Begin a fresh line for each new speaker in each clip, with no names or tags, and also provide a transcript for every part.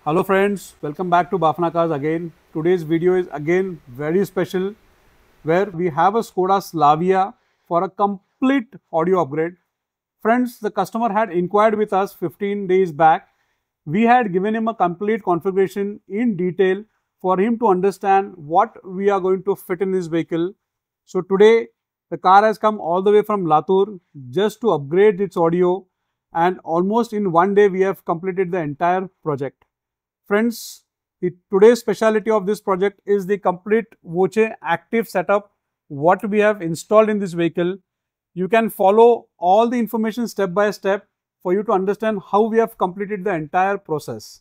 Hello friends, welcome back to Bafna Cars again. Today's video is again very special where we have a Škoda Slavia for a complete audio upgrade. Friends, the customer had inquired with us 15 days back. We had given him a complete configuration in detail for him to understand what we are going to fit in this vehicle. So today the car has come all the way from Latur just to upgrade its audio, and almost in one day we have completed the entire project. Friends, today's speciality of this project is the complete Voce active setup, what we have installed in this vehicle. You can follow all the information step by step for you to understand how we have completed the entire process.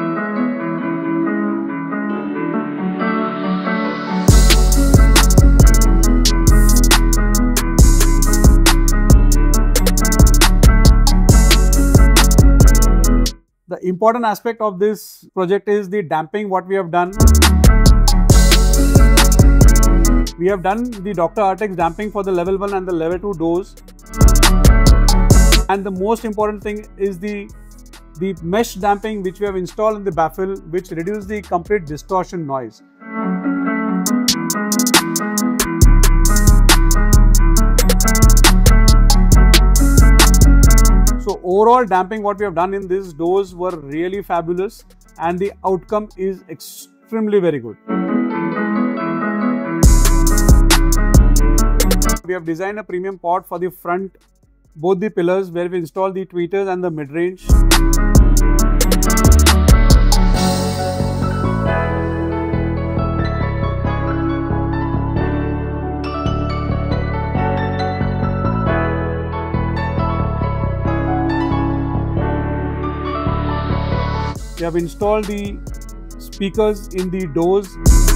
The important aspect of this project is the damping what we have done. We have done the Dr. Artex damping for the level 1 and the level 2 doors. And the most important thing is the mesh damping which we have installed in the baffle, which reduces the complete distortion noise. So overall damping what we have done in these doors were really fabulous, and the outcome is extremely very good. We have designed a premium pod for the front, both the pillars, where we install the tweeters and the mid-range. We have installed the speakers in the doors.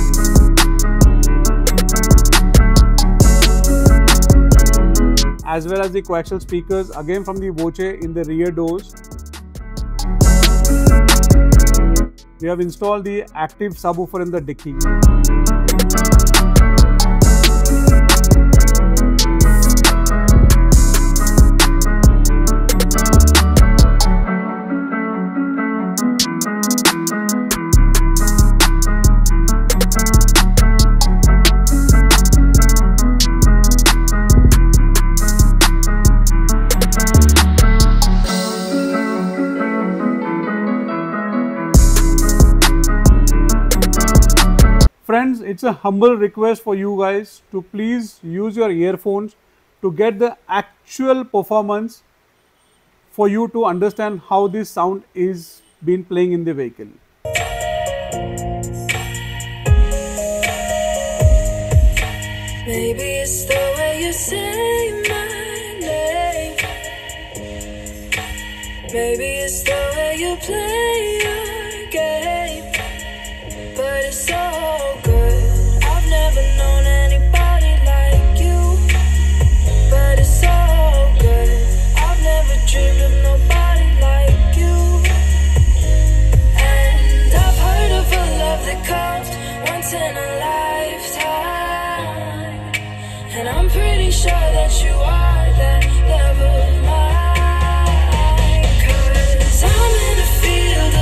As well as the coaxial speakers again from the Voce in the rear doors. We have installed the active subwoofer in the dicky. Friends, it's a humble request for you guys to please use your earphones to get the actual performance for you to understand how this sound is been playing in the vehicle.
Maybe it's the way you say my name. Maybe it's the way you play your game. But it's so good. I've never known anybody like you. But it's so good. I've never dreamed of nobody like you. And I've heard of a love that comes once in a lifetime. And I'm pretty sure that you are that love of mine. 'Cause I'm in a field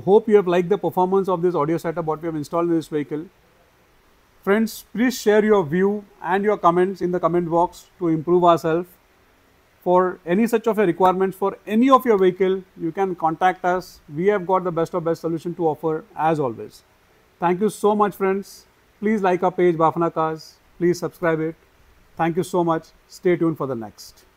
hope you have liked the performance of this audio setup what we have installed in this vehicle. Friends, please share your view and your comments in the comment box to improve ourselves. For any such of a requirements for any of your vehicle, you can contact us. We have got the best of best solution to offer as always. Thank you so much, friends. Please like our page Bafna Cars. Please subscribe it. Thank you so much. Stay tuned for the next.